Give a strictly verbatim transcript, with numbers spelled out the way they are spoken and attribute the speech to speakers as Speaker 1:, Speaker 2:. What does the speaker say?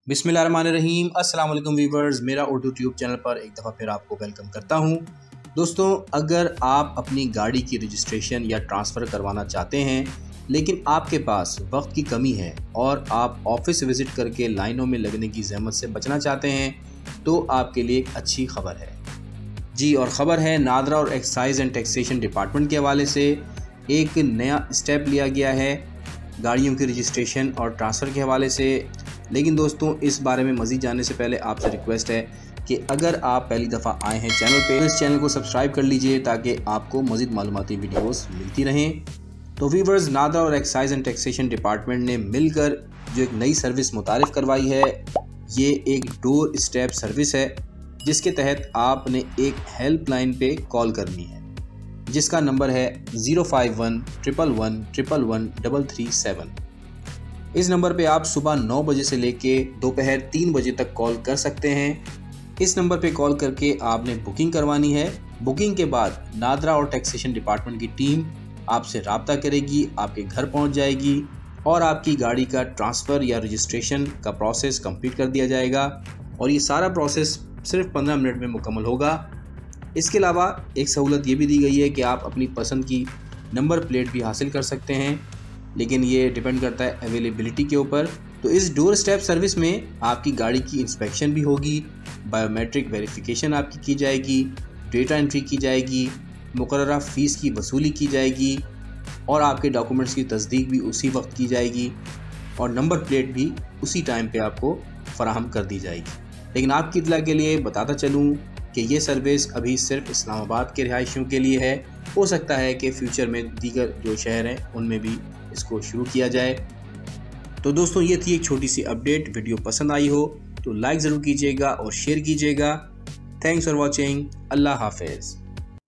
Speaker 1: बिस्मिल्लाहिर्रहमानिर्रहीम। अस्सलाम वालेकुम वीवर्स, मेरा उर्दू ट्यूब चैनल पर एक दफ़ा फिर आपको वेलकम करता हूं। दोस्तों, अगर आप अपनी गाड़ी की रजिस्ट्रेशन या ट्रांसफ़र करवाना चाहते हैं लेकिन आपके पास वक्त की कमी है और आप ऑफिस विज़िट करके लाइनों में लगने की ज़हमत से बचना चाहते हैं तो आपके लिए एक अच्छी खबर है जी। और ख़बर है नादरा और एक्साइज़ एंड टैक्सेशन डिपार्टमेंट के हवाले से एक नया स्टेप लिया गया है गाड़ियों की रजिस्ट्रेशन और ट्रांसफ़र के हवाले से। लेकिन दोस्तों, इस बारे में मज़ीद जानने से पहले आपसे रिक्वेस्ट है कि अगर आप पहली दफ़ा आए हैं चैनल पे तो इस चैनल को सब्सक्राइब कर लीजिए ताकि आपको मज़ीद मालूमाती वीडियोस मिलती रहें। तो वीवर्स, नादरा और एक्साइज़ एंड टैक्सेशन डिपार्टमेंट ने मिलकर जो एक नई सर्विस मुतारिफ़ करवाई है, ये एक डोर स्टेप सर्विस है जिसके तहत आपने एक हेल्पलाइन पे कॉल करनी है जिसका नंबर है zero five one triple one triple one double three seven. इस नंबर पे आप सुबह नौ बजे से लेके दोपहर तीन बजे तक कॉल कर सकते हैं। इस नंबर पे कॉल करके आपने बुकिंग करवानी है। बुकिंग के बाद नादरा और टैक्सेशन डिपार्टमेंट की टीम आपसे रब्ता करेगी, आपके घर पहुंच जाएगी और आपकी गाड़ी का ट्रांसफ़र या रजिस्ट्रेशन का प्रोसेस कंप्लीट कर दिया जाएगा और ये सारा प्रोसेस सिर्फ पंद्रह मिनट में मुकम्मल होगा। इसके अलावा एक सहूलत ये भी दी गई है कि आप अपनी पसंद की नंबर प्लेट भी हासिल कर सकते हैं, लेकिन ये डिपेंड करता है अवेलेबिलिटी के ऊपर। तो इस डोर स्टेप सर्विस में आपकी गाड़ी की इंस्पेक्शन भी होगी, बायोमेट्रिक वेरिफिकेशन आपकी की जाएगी, डेटा एंट्री की जाएगी, मुकर्ररा फ़ीस की वसूली की जाएगी और आपके डॉक्यूमेंट्स की तस्दीक भी उसी वक्त की जाएगी और नंबर प्लेट भी उसी टाइम पे आपको फराहम कर दी जाएगी। लेकिन आपकी इत्तला के लिए बताता चलूँ कि ये सर्विस अभी सिर्फ इस्लामाबाद के रिहायशियों के लिए है। हो सकता है कि फ्यूचर में दीगर जो शहर हैं उनमें भी इसको शुरू किया जाए। तो दोस्तों, ये थी एक छोटी सी अपडेट। वीडियो पसंद आई हो तो लाइक ज़रूर कीजिएगा और शेयर कीजिएगा। Thanks for watching. अल्लाह हाफिज़।